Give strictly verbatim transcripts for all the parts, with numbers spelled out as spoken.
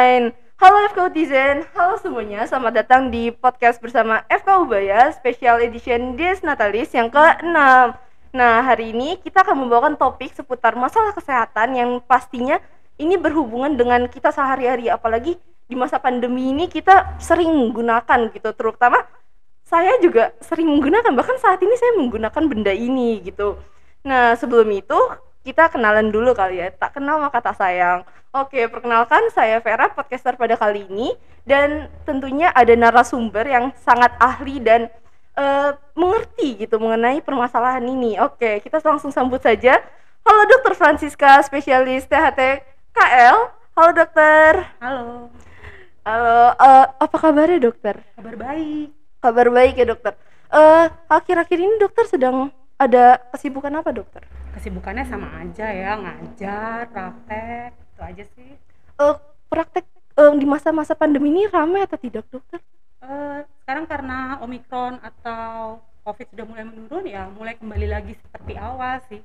online. Halo F K Utizen, halo semuanya, selamat datang di podcast bersama F K Ubaya Special Edition Dies Natalis yang keenam. Nah, hari ini kita akan membawakan topik seputar masalah kesehatan yang pastinya ini berhubungan dengan kita sehari-hari, apalagi di masa pandemi ini kita sering menggunakan gitu, terutama saya juga sering menggunakan, bahkan saat ini saya menggunakan benda ini gitu. Nah, sebelum itu kita kenalan dulu kali ya, tak kenal maka tak sayang. Oke, perkenalkan saya Vera, podcaster pada kali ini. Dan tentunya ada narasumber yang sangat ahli dan uh, mengerti gitu mengenai permasalahan ini. Oke, kita langsung sambut saja. Halo Dokter Francisca, spesialis T H T K L. Halo dokter. Halo. Halo, uh, apa kabarnya dokter? Kabar baik. Kabar baik ya dokter. Uh, akhir-akhir ini dokter sedang ada kesibukan apa dokter? Kesibukannya sama aja ya, ngajar, praktek, itu aja sih. Uh, praktek uh, di masa-masa pandemi ini ramai atau tidak dokter? Uh, sekarang karena Omikron atau Covid sudah mulai menurun ya, mulai kembali lagi seperti awal sih.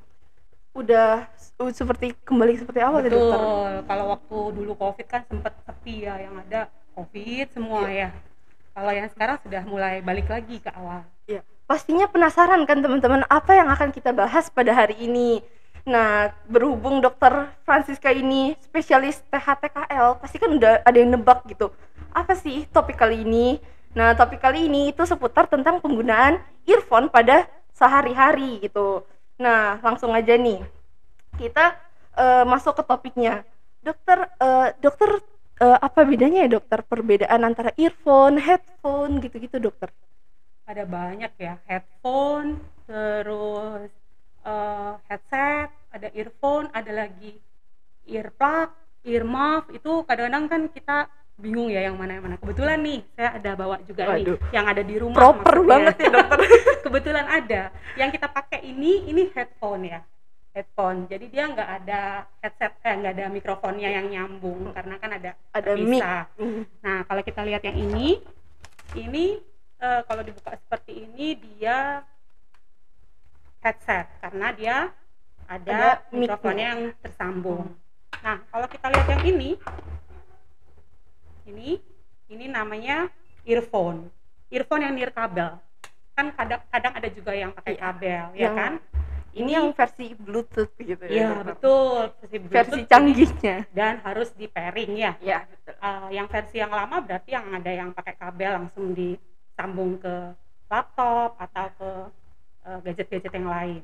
Udah uh, seperti kembali seperti awal ya dokter? Betul, kalau waktu dulu Covid kan sempat sepi ya, yang ada Covid semua yeah. ya. Kalau yang sekarang sudah mulai balik lagi ke awal. Iya. Pastinya penasaran kan teman-teman apa yang akan kita bahas pada hari ini. Nah, berhubung dokter Francisca ini spesialis T H T K L, pasti kan udah ada yang nebak gitu. Apa sih topik kali ini? Nah, topik kali ini itu seputar tentang penggunaan earphone pada sehari-hari gitu. Nah, langsung aja nih. Kita uh, masuk ke topiknya. Dokter, uh, dokter uh, apa bedanya ya dokter? Perbedaan antara earphone, headphone gitu-gitu dokter? Ada banyak ya, headphone, terus uh, headset, ada earphone, ada lagi earplug, earmuff. Itu kadang-kadang kan kita bingung ya yang mana yang mana. Kebetulan nih saya ada bawa juga Waduh. nih yang ada di rumah. Proper maksudnya. banget ya dokter. Kebetulan ada. Yang kita pakai ini ini headphone ya, headphone. Jadi dia nggak ada headset, eh nggak ada mikrofonnya yang nyambung karena kan ada ada mic. Mm. Nah kalau kita lihat yang ini, ini Uh, kalau dibuka seperti ini dia headset karena dia ada, ada mikrofonnya yang tersambung. Nah kalau kita lihat yang ini, ini ini namanya earphone, earphone yang nirkabel. Kan kadang-kadang ada juga yang pakai kabel, ya, ya kan? Ini yang versi Bluetooth gitu ya. Iya betul, versi Bluetooth versi canggihnya dan harus di pairing ya. Iya betul. Uh, yang versi yang lama berarti yang ada yang pakai kabel langsung di sambung ke laptop atau ke uh, gadget-gadget yang lain.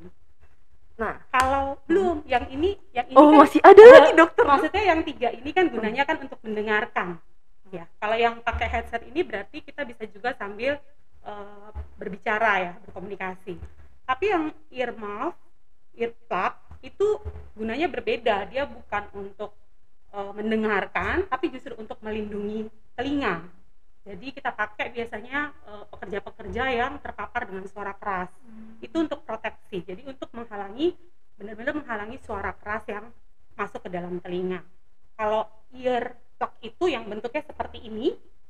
Nah, kalau belum hmm. yang ini, yang ini oh, kan masih ada uh, lagi dokter. Maksudnya yang tiga ini kan gunanya kan untuk mendengarkan. Ya, kalau yang pakai headset ini berarti kita bisa juga sambil uh, berbicara ya, berkomunikasi. Tapi yang earmuff, earplug itu gunanya berbeda. Dia bukan untuk uh, mendengarkan, tapi justru untuk melindungi telinga. Jadi kita pakai biasanya uh, pekerja-pekerja yang terpapar dengan suara keras. Hmm. Itu untuk proteksi. Jadi untuk menghalangi, benar-benar menghalangi suara keras yang masuk ke dalam telinga. Kalau earplug itu yang bentuknya seperti ini,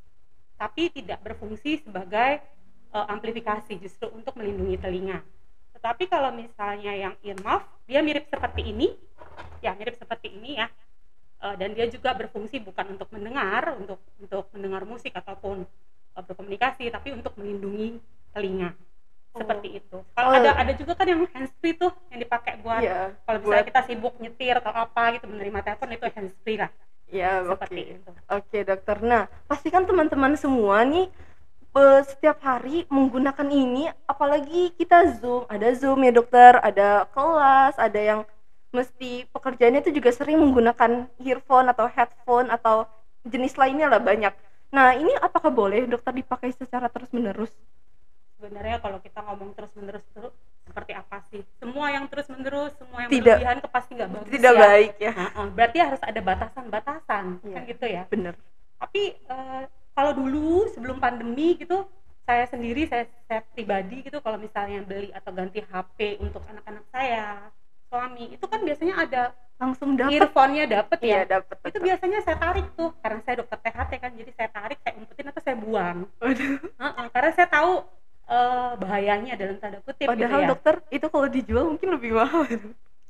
tapi tidak berfungsi sebagai uh, amplifikasi, justru untuk melindungi telinga. Tetapi kalau misalnya yang earmuff, dia mirip seperti ini, ya mirip seperti ini ya. Uh, dan dia juga berfungsi bukan untuk mendengar, untuk untuk mendengar musik ataupun uh, berkomunikasi, tapi untuk melindungi telinga. Oh. Seperti itu. Kalau oh. ada ada juga kan yang handsfree tuh yang dipakai buat yeah, kalau misalnya buat... kita sibuk nyetir atau apa gitu menerima telepon, itu handsfree lah. Ya, seperti okay. itu. Oke, okay, dokter. Nah, pastikan teman-teman semua nih uh, setiap hari menggunakan ini, apalagi kita Zoom, ada Zoom ya dokter, ada kelas, ada yang mesti pekerjaannya itu juga sering menggunakan earphone atau headphone atau jenis lainnya lah banyak. Nah ini apakah boleh dokter dipakai secara terus menerus? Sebenarnya kalau kita ngomong terus menerus terus seperti apa sih? Semua yang terus menerus, semua yang tidak, berlebihan ke pasti nggak bagus. Tidak ya. baik ya. Nah, berarti harus ada batasan-batasan ya, kan gitu ya. Bener. Tapi uh, kalau dulu sebelum pandemi gitu, saya sendiri saya, saya pribadi gitu kalau misalnya beli atau ganti H P untuk anak-anak saya, suami, itu kan biasanya ada langsung dapat earphone-nya dapet ya. Iya, dapet, itu biasanya saya tarik tuh karena saya dokter T H T kan, jadi saya tarik, saya umpetin atau saya buang. uh-uh, karena saya tahu uh, bahayanya dalam tanda kutip. Padahal gitu ya. Dokter itu kalau dijual mungkin lebih mahal.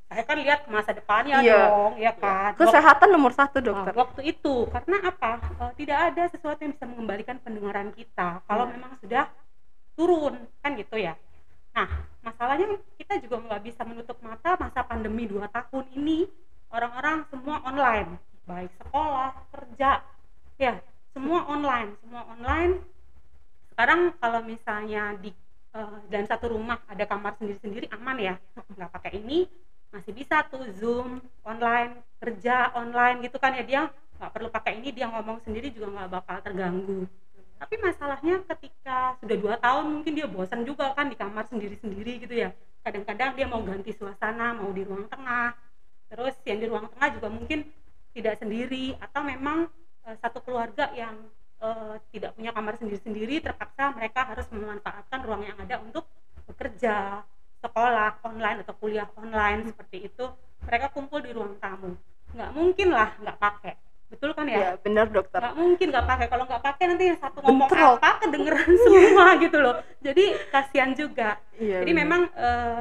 saya kan lihat masa depannya Iya. dong, ya kan. Kesehatan nomor satu, Waktu, dokter. waktu itu, karena apa? Uh, tidak ada sesuatu yang bisa mengembalikan pendengaran kita kalau Iya. memang sudah turun, kan gitu ya. Nah, masalahnya kita juga nggak bisa menutup mata masa pandemi dua tahun ini, orang-orang semua online, baik sekolah, kerja, ya semua online, semua online. Sekarang kalau misalnya di uh, dalam satu rumah ada kamar sendiri-sendiri aman ya, nggak pakai ini masih bisa tuh Zoom online, kerja online gitu kan ya, dia nggak perlu pakai ini, dia ngomong sendiri juga nggak bakal terganggu. Tapi masalahnya ketika sudah dua tahun mungkin dia bosan juga kan di kamar sendiri-sendiri gitu ya. Kadang-kadang dia mau ganti suasana, mau di ruang tengah. Terus yang di ruang tengah juga mungkin tidak sendiri, atau memang e, satu keluarga yang e, tidak punya kamar sendiri-sendiri, terpaksa mereka harus memanfaatkan ruang yang ada untuk bekerja, sekolah online atau kuliah online seperti itu. Mereka kumpul di ruang tamu. Nggak mungkin lah nggak pakai. Betul kan ya? Iya, benar dokter. Nggak mungkin nggak pakai. Kalau nggak pakai nanti yang satu ngomong Bentrok. apa kedengeran semua gitu loh. Jadi kasihan juga. Iya, Jadi benar. memang uh,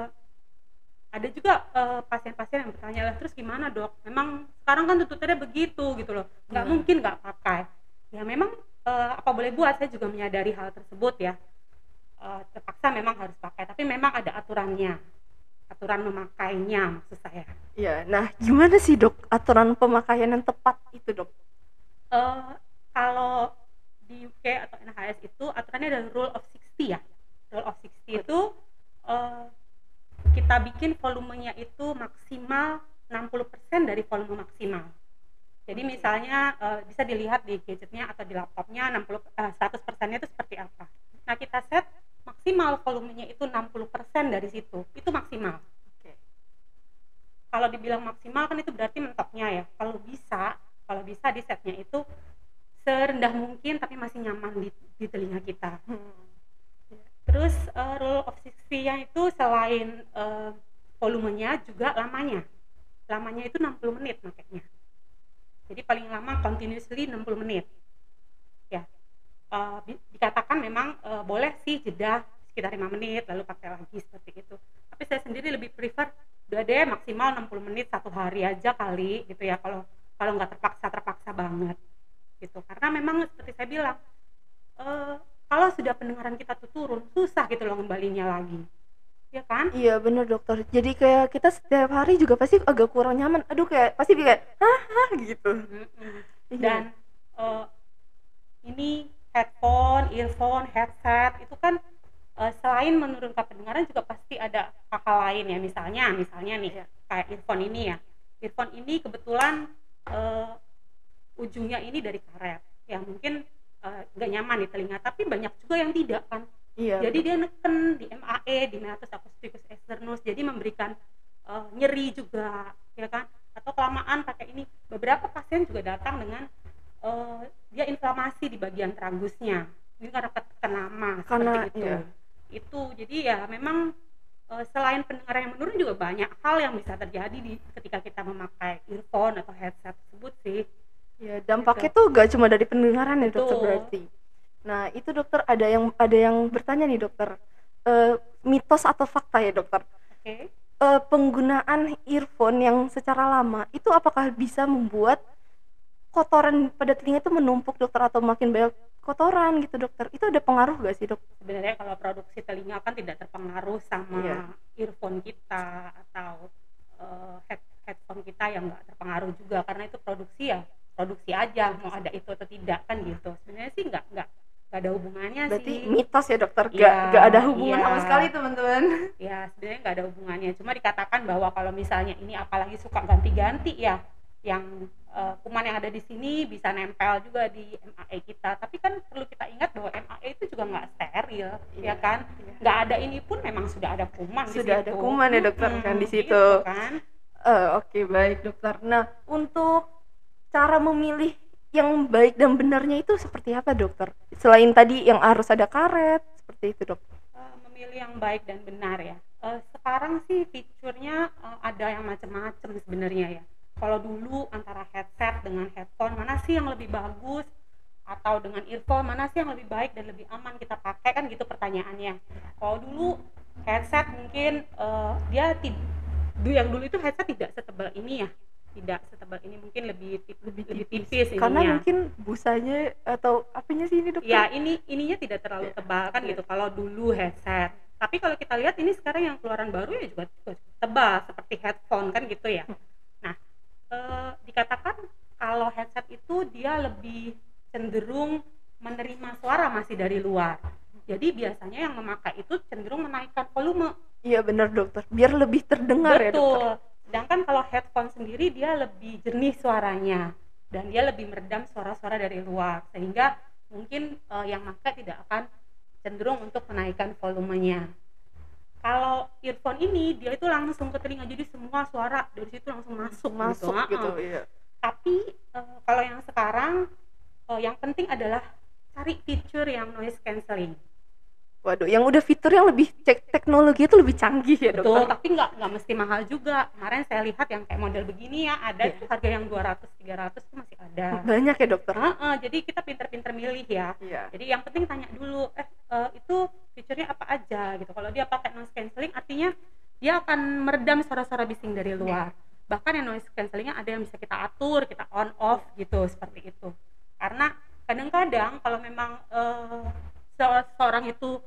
ada juga uh, pasien-pasien yang bertanya lah, terus gimana dok? Memang sekarang kan tuntutannya begitu gitu loh. Nggak Hmm. mungkin nggak pakai. Ya memang uh, apa boleh buat, saya juga menyadari hal tersebut ya. Uh, terpaksa memang harus pakai. Tapi memang ada aturannya. Aturan memakainya maksud saya. Iya, nah gimana sih dok aturan pemakaian yang tepat itu dok? Uh, kalau di U K atau N H S itu aturannya ada rule of sixty ya. Rule of sixty itu uh, kita bikin volumenya itu maksimal enam puluh persen dari volume maksimal. Jadi misalnya uh, bisa dilihat di gadgetnya atau di laptopnya enam puluh, uh, seratus persennya itu seperti apa. Nah kita set maksimal volumenya itu enam puluh persen dari situ, itu maksimal. Oke. Kalau dibilang maksimal kan itu berarti mentoknya ya. Kalau bisa, kalau bisa di setnya itu serendah mungkin tapi masih nyaman di, di telinga kita. Hmm. Terus uh, rule of sixty-nya itu selain uh, volumenya juga lamanya. Lamanya itu enam puluh menit makanya. Jadi paling lama continuously enam puluh menit. Ya. Uh, dikatakan memang uh, boleh sih jeda sekitar lima menit lalu pakai lagi seperti itu. Tapi saya sendiri lebih prefer udah deh maksimal enam puluh menit satu hari aja kali gitu ya, kalau kalau nggak terpaksa terpaksa banget gitu. Karena memang seperti saya bilang uh, kalau sudah pendengaran kita tuh turun susah gitu loh ngembalinya lagi. Ya kan? Iya bener dokter. Jadi kayak kita setiap hari juga pasti agak kurang nyaman. Aduh kayak pasti kayak hah hah gitu. Mm-mm. Iya. Dan uh, ini headphone, earphone, headset itu kan uh, selain menurunkan pendengaran juga pasti ada hal-hal lain ya. Misalnya, misalnya nih Iya. kayak earphone ini ya. Earphone ini kebetulan uh, ujungnya ini dari karet. Ya mungkin nggak uh, nyaman di telinga, tapi banyak juga yang tidak kan. Iya. Jadi dia neken di M A E, di meatus acousticus externus, jadi memberikan uh, nyeri juga, ya kan? Atau kelamaan pakai ini. Beberapa pasien juga datang dengan uh, dia inflamasi di bagian tragusnya, ini karena ketekan lama Karena, seperti itu. iya. Itu jadi ya memang uh, selain pendengaran yang menurun juga banyak hal yang bisa terjadi di ketika kita memakai earphone atau headset tersebut sih. Ya, dampaknya tuh gak cuma dari pendengaran ya dokter Betul. berarti. Nah itu dokter ada yang ada yang bertanya nih dokter, uh, mitos atau fakta ya dokter. Oke. Okay. Uh, penggunaan earphone yang secara lama itu apakah bisa membuat kotoran pada telinga itu menumpuk dokter, atau makin banyak kotoran gitu dokter? Itu ada pengaruh gak sih dok? Sebenarnya kalau produksi telinga kan tidak terpengaruh sama Iya. earphone kita atau uh, head headphone kita yang nggak terpengaruh juga, karena itu produksi ya produksi aja, mau ada itu atau tidak kan gitu. Sebenarnya sih nggak nggak nggak ada hubungannya. Berarti sih. mitos ya dokter, gak, Iya, gak ada hubungan iya. sama sekali teman-teman. Ya sebenarnya nggak ada hubungannya, cuma dikatakan bahwa kalau misalnya ini apalagi suka ganti-ganti ya, yang uh, kuman yang ada di sini bisa nempel juga di M A E kita. Tapi kan perlu kita ingat bahwa M A E itu juga nggak steril, Iya, ya kan? iya. Nggak ada ini pun memang sudah ada kuman di Sudah situ. ada kuman ya dokter Hmm, kan di situ. gitu kan. Uh, Oke okay, baik dokter. Nah untuk cara memilih yang baik dan benarnya itu seperti apa dokter? Selain tadi yang harus ada karet seperti itu dok. Uh, memilih yang baik dan benar ya. Uh, sekarang sih fiturnya uh, ada yang macam-macam sebenarnya ya. Kalau dulu antara headset dengan headphone mana sih yang lebih bagus, atau dengan earphone mana sih yang lebih baik dan lebih aman kita pakai, kan gitu pertanyaannya. Kalau dulu headset mungkin uh, dia tid- dulu yang dulu itu headset tidak setebal ini ya, tidak setebal ini, mungkin lebih tipis, lebih tipis, tipis karena ininya. mungkin busanya atau apanya sih ini dokter? Ya ini ininya tidak terlalu Ya. tebal kan Ya. gitu kalau dulu headset. Tapi kalau kita lihat ini sekarang yang keluaran baru ya juga, juga tebal seperti headphone kan gitu ya. Nah eh, dikatakan kalau headset itu dia lebih cenderung menerima suara masih dari luar. Jadi biasanya yang memakai itu cenderung menaikkan volume. Iya benar dokter, biar lebih terdengar. Betul. Ya dokter. Sedangkan kalau headphone sendiri dia lebih jernih suaranya dan dia lebih meredam suara-suara dari luar, sehingga mungkin uh, yang pakai tidak akan cenderung untuk menaikkan volumenya. Kalau earphone ini dia itu langsung ke telinga, jadi semua suara dari situ langsung masuk, masuk gitu. gitu. Uh-uh. Iya. Tapi uh, kalau yang sekarang uh, yang penting adalah cari fitur yang noise cancelling. Waduh, yang udah fitur yang lebih cek teknologi itu lebih canggih ya dokter. Betul, tapi nggak nggak mesti mahal juga. Kemarin saya lihat yang kayak model begini ya, ada yeah. harga yang dua ratus tiga ratus itu masih ada. Banyak ya dokter. Uh-uh, jadi kita pinter-pinter milih ya. Yeah. Jadi yang penting tanya dulu, eh uh, itu fiturnya apa aja gitu. Kalau dia pakai noise cancelling, artinya dia akan meredam suara-suara bising dari luar. Bahkan yang noise cancellingnya ada yang bisa kita atur, kita on off gitu, seperti itu. Karena kadang-kadang kalau memang uh, seorang itu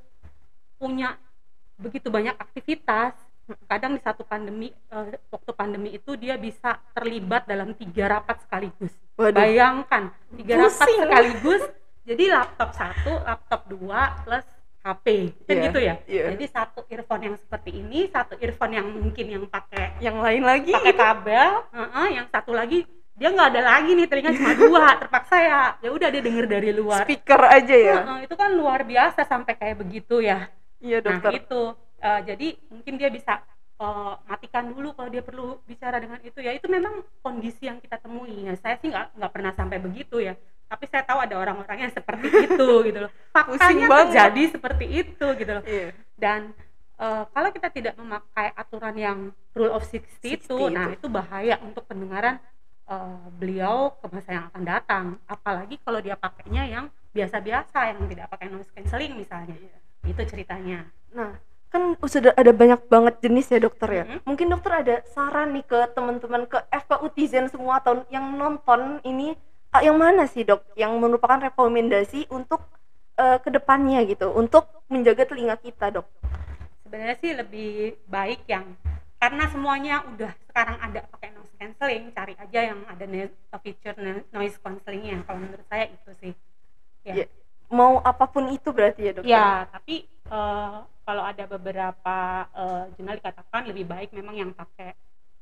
punya begitu banyak aktivitas, kadang di satu pandemi uh, waktu pandemi itu dia bisa terlibat dalam tiga rapat sekaligus. Waduh. Bayangkan tiga rapat sekaligus, jadi laptop satu, laptop dua plus H P kan yeah, gitu ya. Yeah. Jadi satu earphone yang seperti ini, satu earphone yang mungkin yang pakai yang lain lagi pakai kabel, uh-uh, yang satu lagi dia nggak ada lagi nih, telinga cuma dua, terpaksa ya ya udah dia denger dari luar speaker aja ya. Uh-uh, itu kan luar biasa sampai kayak begitu ya. Iya dokter. Nah itu uh, jadi mungkin dia bisa uh, matikan dulu kalau dia perlu bicara dengan itu ya. Itu memang kondisi yang kita temui ya. Saya sih nggak nggak pernah sampai begitu ya. Tapi saya tahu ada orang-orang yang seperti itu gitu loh. Faktanya terjadi seperti itu gitu loh. Iya. Dan uh, kalau kita tidak memakai aturan yang rule of sixty, sixty itu, nah itu bahaya untuk pendengaran uh, beliau ke masa yang akan datang. Apalagi kalau dia pakainya yang biasa-biasa, yang tidak pakai noise cancelling misalnya. Iya. Itu ceritanya. Nah, kan sudah ada banyak banget jenis ya dokter ya. Mm-hmm. Mungkin dokter ada saran nih ke teman-teman, ke F K U Tizen semua atau yang nonton ini, yang mana sih dok yang merupakan rekomendasi untuk uh, kedepannya gitu, untuk menjaga telinga kita dok? Sebenarnya sih lebih baik yang, karena semuanya udah sekarang ada pakai noise cancelling, cari aja yang ada fitur noise cancellingnya. Kalau menurut saya itu sih. Ya. Yeah. Mau apapun itu berarti ya dokter? Ya, tapi uh, kalau ada beberapa uh, jurnal dikatakan lebih baik memang yang pakai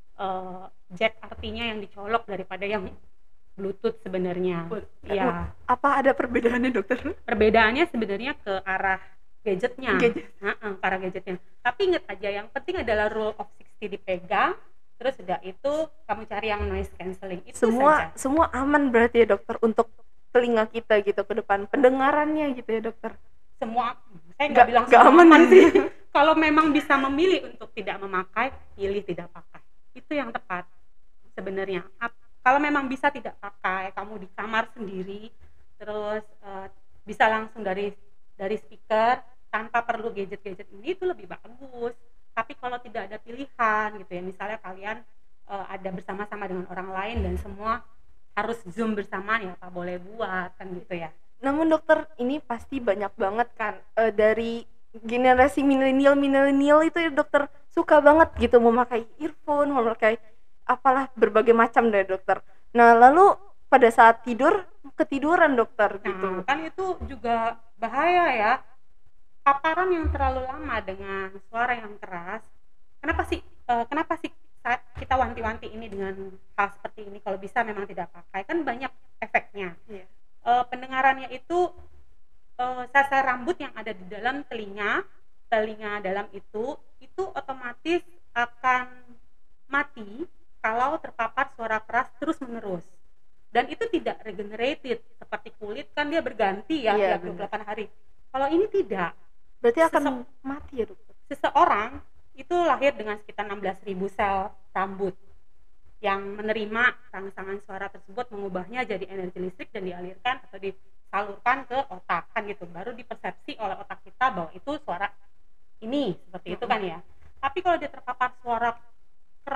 uh, jack, artinya yang dicolok daripada yang Bluetooth sebenarnya. Ya. Apa ada perbedaannya dokter? Perbedaannya sebenarnya ke arah gadgetnya, Gadget. nah, ke arah gadgetnya. Tapi ingat aja, yang penting adalah rule of sixty dipegang. Terus sudah itu kamu cari yang noise cancelling. Itu semua saja. Semua aman berarti ya dokter untuk telinga kita gitu ke depan, pendengarannya gitu ya dokter? Semua, saya nggak bilang gak aman, aman sih. Kalau memang bisa memilih untuk tidak memakai, pilih tidak pakai. Itu yang tepat sebenarnya. Kalau memang bisa tidak pakai, kamu di kamar sendiri, terus uh, bisa langsung dari dari speaker tanpa perlu gadget-gadget ini, itu lebih bagus. Tapi kalau tidak ada pilihan gitu ya, misalnya kalian uh, ada bersama-sama dengan orang lain dan semua harus Zoom bersama, ya apa boleh buat kan gitu ya. Namun dokter, ini pasti banyak banget kan uh, dari generasi milenial milenial itu ya dokter, suka banget gitu memakai earphone, memakai apalah berbagai macam deh dokter. Nah lalu pada saat tidur ketiduran dokter gitu. Nah, kan itu juga bahaya ya. Paparan yang terlalu lama dengan suara yang keras. Kenapa sih? Uh, kenapa sih saat kita wanti-wanti ini dengan hal seperti ini? Kalau bisa memang tidak pakai, kan banyak efeknya. Yeah. Uh, pendengarannya itu uh, sel-sel rambut yang ada di dalam telinga, telinga dalam itu, itu otomatis akan mati kalau terpapar suara keras terus-menerus. Dan itu tidak regenerated, seperti kulit kan dia berganti ya yeah, tiap dua puluh delapan hari. Kalau ini tidak. Berarti akan Sese- mati ya dokter? Seseorang itu lahir dengan sekitar enam belas ribu sel rambut yang menerima rangsangan suara tersebut, mengubahnya jadi energi listrik dan dialirkan atau disalurkan ke otak kan gitu. Baru dipersepsi oleh otak kita bahwa itu suara ini, seperti itu kan ya. Tapi kalau dia terpapar suara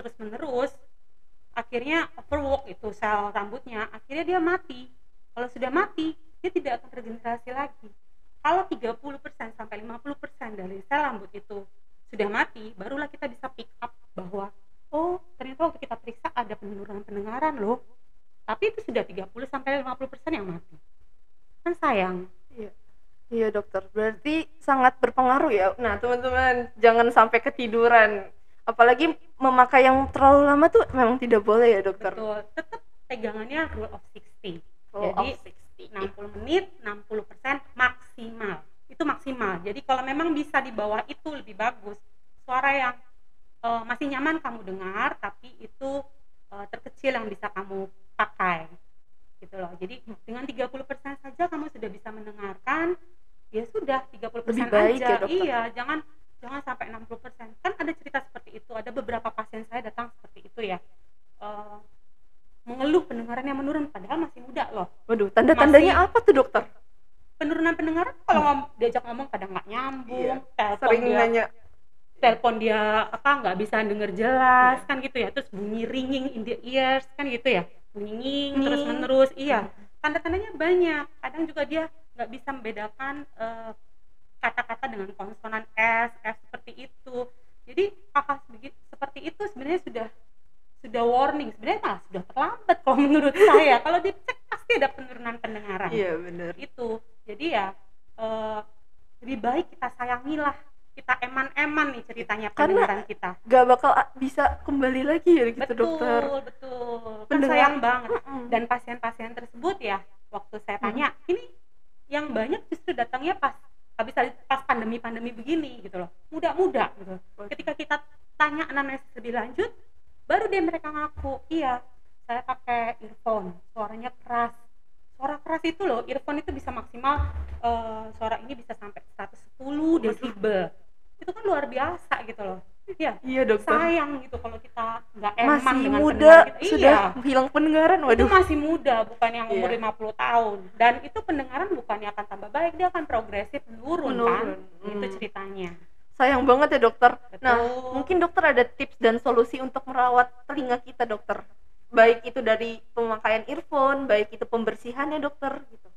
terus menerus, akhirnya overwork itu sel rambutnya, akhirnya dia mati. Kalau sudah mati, dia tidak akan regenerasi lagi. Kalau tiga puluh persen sampai lima puluh persen dari sel rambut itu sudah mati, barulah kita bisa pick up bahwa oh ternyata waktu kita periksa ada penurunan pendengaran loh, tapi itu sudah tiga puluh sampai lima puluh persen yang mati. Kan sayang. Iya. Iya dokter, berarti sangat berpengaruh ya. Nah teman-teman, jangan sampai ketiduran. Apalagi memakai yang terlalu lama tuh memang tidak boleh ya dokter. Betul, tetap pegangannya rule of sixty. Rule Jadi of sixty. enam puluh menit, enam puluh persen maksimal. Itu maksimal. Jadi kalau memang bisa di bawah itu lebih bagus. Suara yang uh, masih nyaman kamu dengar, tapi itu uh, terkecil yang bisa kamu pakai. Gitu loh. Jadi dengan tiga puluh persen saja kamu sudah bisa mendengarkan. Ya sudah, tiga puluh persen Lebih baik aja. ya dokter. Iya, jangan jangan sampai enam puluh persen. Kan ada cerita seperti itu. Ada beberapa pasien saya datang seperti itu ya. Uh, mengeluh pendengarannya menurun padahal masih muda loh. Waduh, tanda-tandanya Masih- apa tuh dokter? Penurunan pendengaran kalau ngom- diajak ngomong kadang nggak nyambung, telepon Sering dia nanya. telepon dia apa nggak bisa denger jelas kan gitu ya, terus bunyi ringing in the ears kan gitu ya, bunyi nging terus Nging. menerus. Iya, tanda-tandanya banyak. Kadang juga dia nggak bisa membedakan eh, kata-kata dengan konsonan S, F seperti itu. Jadi hal-hal sebegi- seperti itu sebenarnya sudah sudah warning, sebenarnya malah sudah terlambat kalau menurut saya. Kalau dicek pasti ada penurunan pendengaran. Iya benar. Itu jadi ya eh, lebih baik kita sayangilah, kita eman-eman nih ceritanya Karena pendengaran kita. Gak bakal a- bisa kembali lagi ya gitu Betul, dokter. betul. Kan Pendengar- sayang banget. Mm-mm. Dan pasien-pasien tersebut ya, waktu saya tanya, ini yang banyak justru datangnya pas habis pas pandemi-pandemi begini gitu loh. Muda-muda gitu. Ketika kita tanya anamnesis lebih lanjut, baru dia mereka ngaku, iya, saya pakai earphone, suaranya keras. Suara keras itu loh, earphone itu bisa maksimal eh, suara ini bisa sampai seratus sepuluh desibel. Itu kan luar biasa gitu loh. Iya, Iya dokter. sayang gitu kalau kita nggak eman Masih dengan muda pendengaran kita. sudah Iya, hilang pendengaran. itu Waduh. masih muda, bukan yang umur Iya. lima puluh tahun. Dan itu pendengaran bukannya akan tambah baik, dia akan progresif menurun, kan. Menurun. Itu Hmm. ceritanya. Sayang banget ya dokter. Nah, Betul. mungkin dokter ada tips dan solusi untuk merawat telinga kita dokter. Baik itu dari pemakaian earphone, baik itu pembersihannya dokter gitu.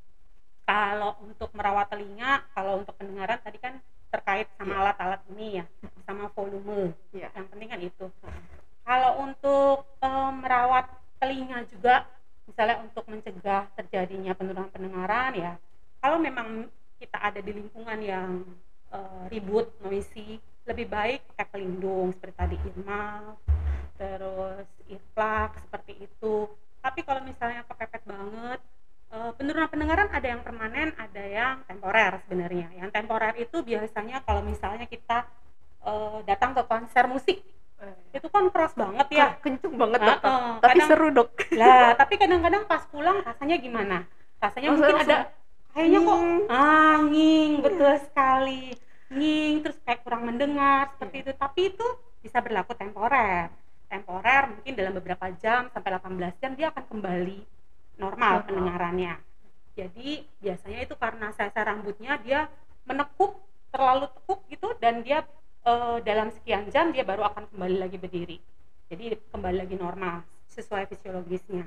Kalau untuk merawat telinga, kalau untuk pendengaran tadi kan terkait sama Iya. alat-alat ini ya, sama volume. Iya. Yang penting kan itu. Kalau untuk eh, merawat telinga juga, misalnya untuk mencegah terjadinya penurunan pendengaran ya, kalau memang kita ada di lingkungan yang eh, ribut, noisy, lebih baik pakai pelindung seperti tadi earmuff, terus earplug seperti itu. Tapi kalau misalnya kepepet banget, eh, penurunan pendengaran ada yang permanen, ada yang temporer sebenarnya. Yang temporer itu biasanya kalau misalnya kita eh, datang ke konser musik, itu kan keras banget ya. Kenceng banget Nah, dokter. eh, Tapi kadang- seru dok. Lah, tapi kadang-kadang pas pulang rasanya gimana? Rasanya Rasanya mungkin langsung, ada kayaknya kok "Nging." ah nging, betul sekali. Nging terus kayak kurang mendengar seperti itu. Tapi itu bisa berlaku temporer. Temporer mungkin dalam beberapa jam sampai delapan belas jam dia akan kembali normal Normal. pendengarannya. Jadi biasanya itu karena sel-sel rambutnya dia menekuk, terlalu tekuk gitu, dan dia eh, dalam sekian jam dia baru akan kembali lagi berdiri. Jadi kembali lagi normal sesuai fisiologisnya.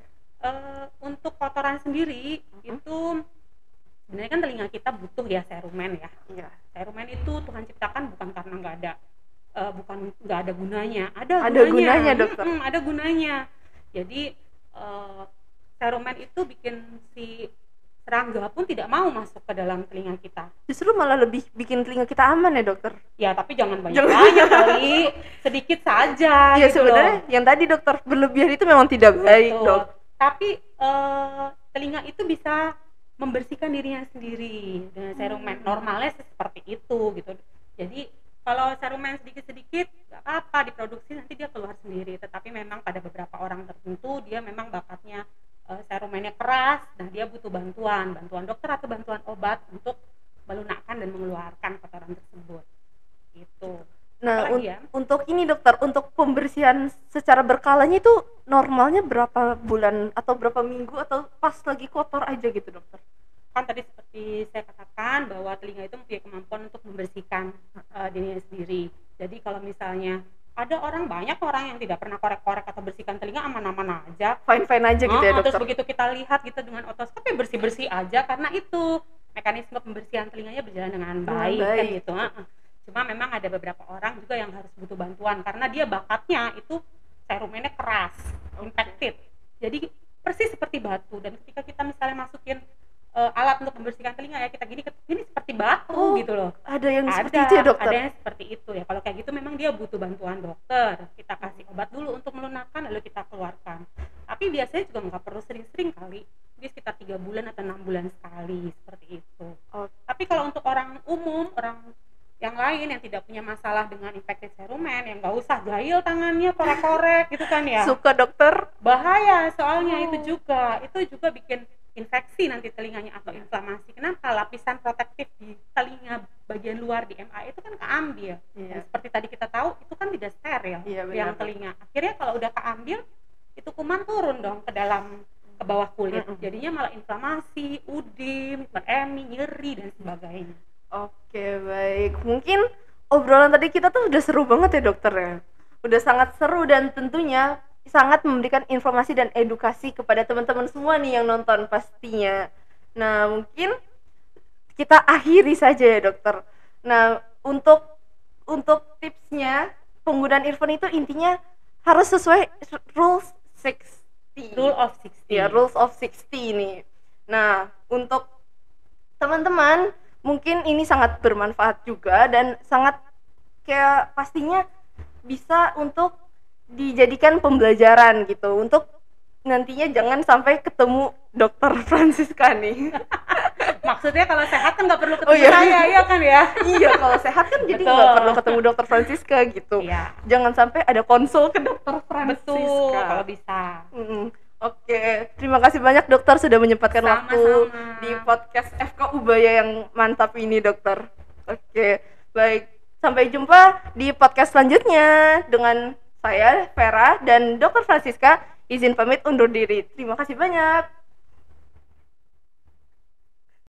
Eh, untuk kotoran sendiri itu sebenarnya kan telinga kita butuh ya serumen ya. Iya. Serumen itu Tuhan ciptakan bukan karena nggak ada eh, bukan nggak ada gunanya. Ada, Ada gunanya, dokter. Mm-mm, ada gunanya. Jadi eh, serumen itu bikin si serangga pun tidak mau masuk ke dalam telinga kita. Justru malah lebih bikin telinga kita aman ya dokter. Ya tapi jangan Jangan. banyak-banyak kali, sedikit saja. Iya gitu sebenarnya loh. yang tadi dokter berlebihan itu memang tidak baik Betul. dok. Tapi eh, telinga itu bisa membersihkan dirinya sendiri dengan serumen. Hmm. Normalnya sih seperti itu gitu. Jadi kalau serumen sedikit-sedikit nggak apa-apa diproduksi, nanti dia keluar sendiri. Tetapi memang pada beberapa orang tertentu dia memang bakatnya eh, serumennya keras, nah dia butuh bantuan, bantuan dokter atau bantuan obat untuk melunakkan dan mengeluarkan kotoran tersebut. Gitu. Nah Apalagi un- ya? untuk ini dokter, untuk pembersihan secara berkalanya itu normalnya berapa bulan atau berapa minggu atau pas lagi kotor aja gitu dokter? Kan tadi seperti saya katakan bahwa telinga itu mempunyai kemampuan untuk membersihkan uh, dirinya sendiri. Jadi kalau misalnya ada orang banyak orang yang tidak pernah korek-korek atau bersihkan telinga, aman-aman aja. Fine-fine aja gitu ya Oh, terus dokter. begitu kita lihat gitu dengan otoskopi bersih-bersih aja, karena itu mekanisme pembersihan telinganya berjalan dengan Dengan baik, kan baik. gitu. Heeh. Cuma memang ada beberapa orang juga yang harus butuh bantuan karena dia bakatnya itu serumennya keras, impacted. Jadi persis seperti batu, dan ketika kita misalnya masukin eh, alat untuk membersihkan telinga ya, kita gini ini seperti batu Oh, gitu loh. ada yang Ada, seperti itu ya dokter. ada yang seperti itu ya. Kalau kayak gitu memang dia butuh bantuan dokter. Kita kasih obat dulu untuk melunakkan, lalu kita keluarkan. Tapi biasanya juga nggak perlu sering-sering kali, dia sekitar tiga bulan atau enam bulan sekali, seperti itu. Oh. Tapi kalau untuk orang umum, orang yang lain yang tidak punya masalah dengan infected cerumen, yang nggak usah jahil tangannya, korek-korek gitu kan ya, Suka dokter. bahaya soalnya. Oh. Itu juga itu juga bikin infeksi nanti telinganya atau inflamasi. Kenapa? Lapisan protektif di telinga bagian luar di M A itu kan keambil. Iya. Dan seperti tadi kita tahu itu kan tidak steril, Iya, benar. yang telinga. Akhirnya kalau udah keambil itu kuman turun dong ke dalam, ke bawah kulit. Mm-mm. Jadinya malah inflamasi, udim, hiperemi, nyeri dan sebagainya. Oke, baik. Mungkin obrolan tadi kita tuh udah seru banget ya dokter ya. Udah sangat seru dan tentunya sangat memberikan informasi dan edukasi kepada teman-teman semua nih yang nonton pastinya. Nah, mungkin kita akhiri saja ya dokter. Nah, untuk untuk tipsnya penggunaan earphone itu intinya harus sesuai rules enam puluh. Rule of sixty. Ya, rules of sixty nih. Nah, untuk teman-teman mungkin ini sangat bermanfaat juga dan sangat kayak pastinya bisa untuk dijadikan pembelajaran gitu untuk nantinya jangan sampai ketemu dokter Francisca nih. Maksudnya kalau sehat kan nggak perlu ketemu Oh, iya. saya, ya kan ya? Iya, kalau sehat kan jadi Betul. nggak perlu ketemu dokter Francisca gitu. Iya. Jangan sampai ada konsul ke dokter Francisca. Betul, kalau bisa. Mm-mm. Oke, terima kasih banyak dokter sudah menyempatkan Sama-sama. waktu di podcast F K Ubaya yang mantap ini dokter. Oke, baik. Sampai jumpa di podcast selanjutnya dengan saya Vera dan dokter Francisca. Izin pamit undur diri. Terima kasih banyak.